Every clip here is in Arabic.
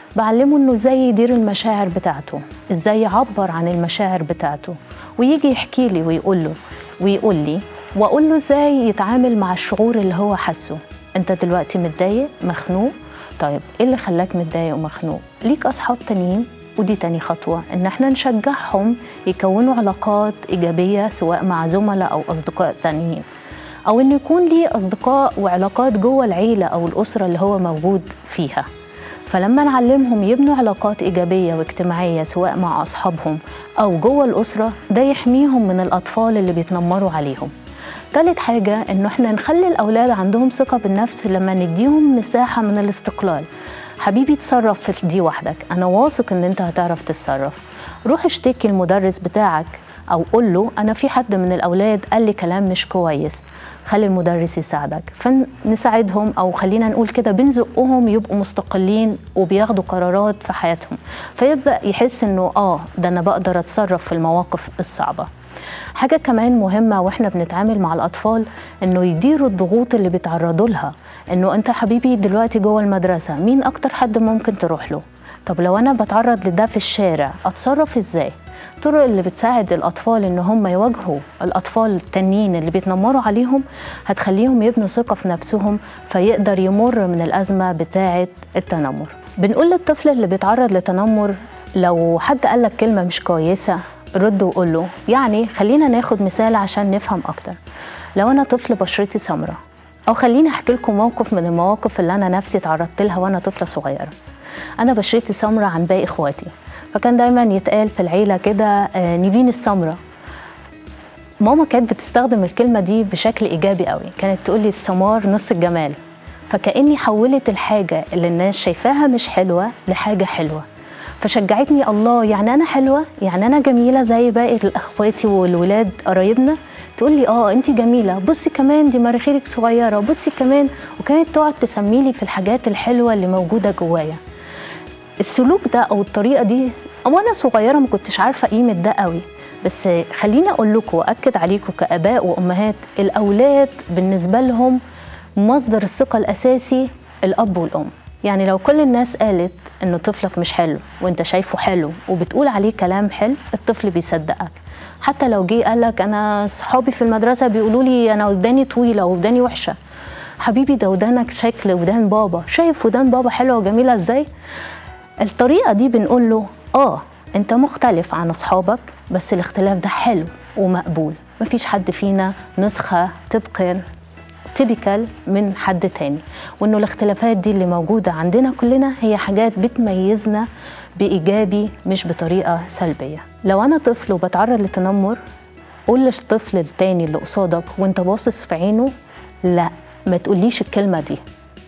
بعلمه انه ازاي يدير المشاعر بتاعته، ازاي يعبر عن المشاعر بتاعته، ويجي يحكي لي ويقول لي واقول له ازاي يتعامل مع الشعور اللي هو حاسه. انت دلوقتي متضايق مخنوق، طيب ايه اللي خلاك متضايق ومخنوق؟ ليك اصحاب تانيين، ودي تاني خطوة ان احنا نشجعهم يكونوا علاقات ايجابية سواء مع زملاء او اصدقاء تانيين، او انه يكون ليه اصدقاء وعلاقات جوه العيلة او الاسرة اللي هو موجود فيها. فلما نعلمهم يبنوا علاقات ايجابية واجتماعية سواء مع اصحابهم او جوه الاسرة، ده يحميهم من الاطفال اللي بيتنمروا عليهم. تالت حاجة إنه إحنا نخلي الأولاد عندهم ثقة بالنفس لما نديهم مساحة من الاستقلال. حبيبي تصرف في دي وحدك، أنا واثق إن أنت هتعرف تتصرف. روح اشتكي المدرس بتاعك أو قول له أنا في حد من الأولاد قال لي كلام مش كويس، خلي المدرس يساعدك. فنساعدهم أو خلينا نقول كده بنزقهم يبقوا مستقلين وبياخدوا قرارات في حياتهم، فيبدأ يحس إنه ده أنا بقدر أتصرف في المواقف الصعبة. حاجة كمان مهمة واحنا بنتعامل مع الأطفال إنه يديروا الضغوط اللي بيتعرضوا لها. إنه أنت حبيبي دلوقتي جوه المدرسة، مين أكتر حد ممكن تروح له؟ طب لو أنا بتعرض لده في الشارع أتصرف إزاي؟ الطرق اللي بتساعد الأطفال إن هم يواجهوا الأطفال التانيين اللي بيتنمروا عليهم هتخليهم يبنوا ثقة في نفسهم، فيقدر يمر من الأزمة بتاعة التنمر. بنقول للطفل اللي بيتعرض لتنمر لو حد قالك كلمة مش كويسة رد وقول له، يعني خلينا ناخد مثال عشان نفهم أكتر. لو أنا طفل بشرتي سمراء، أو خليني أحكي لكم موقف من المواقف اللي أنا نفسي تعرضت لها وأنا طفلة صغيرة. أنا بشرتي سمراء عن باقي إخواتي، فكان دايما يتقال في العيلة كده نيفين السمراء. ماما كانت بتستخدم الكلمة دي بشكل إيجابي قوي، كانت تقول لي السمار نص الجمال، فكأني حولت الحاجة اللي الناس شايفاها مش حلوة لحاجة حلوة. فشجعتني، الله يعني أنا حلوة، يعني أنا جميلة زي باقي أخواتي والولاد قرايبنا. تقول لي أنت جميلة، بصي كمان دي مناخيرك صغيرة، بصي كمان. وكانت تقعد تسميلي في الحاجات الحلوة اللي موجودة جوايا. السلوك ده أو الطريقة دي وأنا صغيرة ما كنتش عارفة قيمة ده قوي، بس خليني أقول لكم وأكد عليكم كآباء وأمهات، الأولاد بالنسبة لهم مصدر الثقة الأساسي الأب والأم. يعني لو كل الناس قالت إنه طفلك مش حلو وإنت شايفه حلو وبتقول عليه كلام حلو، الطفل بيصدقك. حتى لو جه قالك أنا صحابي في المدرسة بيقولوا لي أنا وداني طويلة وداني وحشة، حبيبي ده ودانك شكل ودان بابا، شايف ودان بابا حلوة وجميلة إزاي؟ الطريقة دي بنقول له أنت مختلف عن أصحابك، بس الاختلاف ده حلو ومقبول. مفيش حد فينا نسخة تيبيكال من حد تاني، وإنه الاختلافات دي اللي موجودة عندنا كلنا هي حاجات بتميزنا بإيجابي مش بطريقة سلبية. لو أنا طفل وبتعرض لتنمر، قول للطفل التاني اللي قصادك وإنت باصص في عينه، لا ما تقوليش الكلمة دي.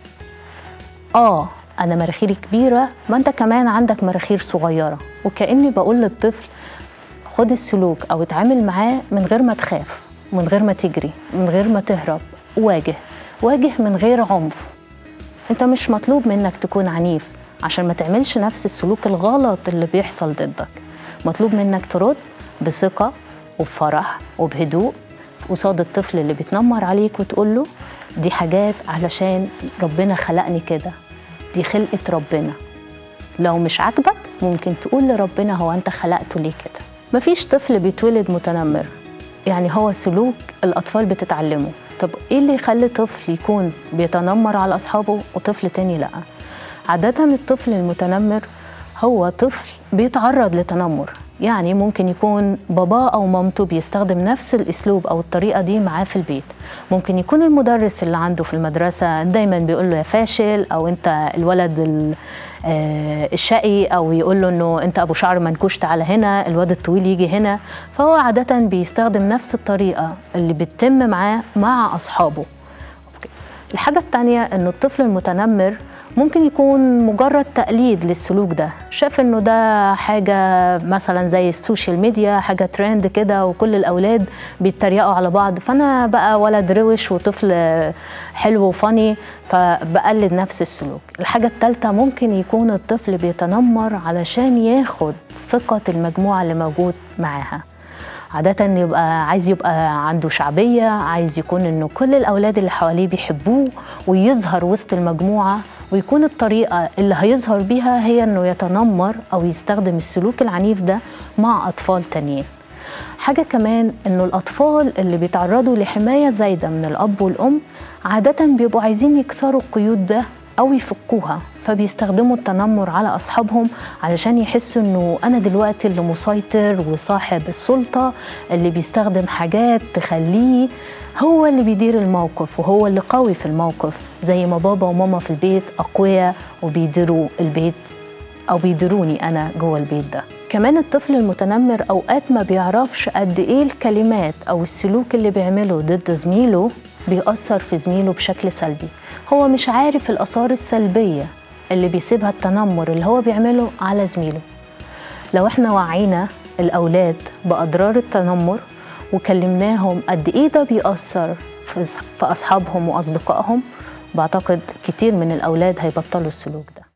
أنا مناخيري كبيرة، ما أنت كمان عندك مناخير صغيرة. وكأني بقول للطفل خد السلوك أو اتعامل معاه من غير ما تخاف، من غير ما تجري، من غير ما تهرب. واجه من غير عنف. أنت مش مطلوب منك تكون عنيف عشان ما تعملش نفس السلوك الغلط اللي بيحصل ضدك. مطلوب منك ترد بثقة وبفرح وبهدوء قصاد الطفل اللي بيتنمر عليك، وتقول له دي حاجات علشان ربنا خلقني كده، دي خلقة ربنا. لو مش عاجبك ممكن تقول لربنا هو أنت خلقته ليه كده. مفيش طفل بيتولد متنمر، يعني هو سلوك الأطفال بتتعلمه. طب إيه اللي يخلي طفل يكون بيتنمر على أصحابه وطفل تاني لأ؟ عادة الطفل المتنمر هو طفل بيتعرض لتنمر، يعني ممكن يكون باباه أو مامته بيستخدم نفس الأسلوب أو الطريقة دي معاه في البيت. ممكن يكون المدرس اللي عنده في المدرسة دايما بيقول له يا فاشل، أو أنت الولد الشقي، أو يقول له أنه أنت أبو شعر منكوش تعالى هنا، الواد الطويل يجي هنا. فهو عادة بيستخدم نفس الطريقة اللي بتتم معاه مع أصحابه. الحاجة التانية أنه الطفل المتنمر ممكن يكون مجرد تقليد للسلوك ده، شاف انه ده حاجة مثلا زي السوشيال ميديا، حاجة ترند كده وكل الأولاد بيتريقوا على بعض، فأنا بقى ولد روش وطفل حلو وفاني فبقلد نفس السلوك. الحاجة الثالثة ممكن يكون الطفل بيتنمر علشان ياخد ثقة المجموعة اللي موجود معاها. عادة يبقى عايز يبقى عنده شعبية، عايز يكون انه كل الأولاد اللي حواليه بيحبوه ويظهر وسط المجموعة ويكون الطريقة اللي هيظهر بيها هي إنه يتنمر أو يستخدم السلوك العنيف ده مع أطفال تانيين. حاجة كمان إنه الأطفال اللي بيتعرضوا لحماية زايدة من الأب والأم عادة بيبقوا عايزين يكسروا القيود ده أو يفكوها، فبيستخدموا التنمر على أصحابهم علشان يحسوا إنه أنا دلوقتي اللي مسيطر وصاحب السلطة، اللي بيستخدم حاجات تخليه هو اللي بيدير الموقف وهو اللي قوي في الموقف، زي ما بابا وماما في البيت أقوياء وبيديروا البيت أو بيديروني أنا جوه البيت ده. كمان الطفل المتنمر أوقات ما بيعرفش قد إيه الكلمات أو السلوك اللي بيعمله ضد زميله بيأثر في زميله بشكل سلبي. هو مش عارف الآثار السلبية اللي بيسيبها التنمر اللي هو بيعمله على زميله. لو احنا وعينا الأولاد بأضرار التنمر وكلمناهم قد إيه ده بيأثر في أصحابهم وأصدقائهم، بعتقد كتير من الأولاد هيبطلوا السلوك ده.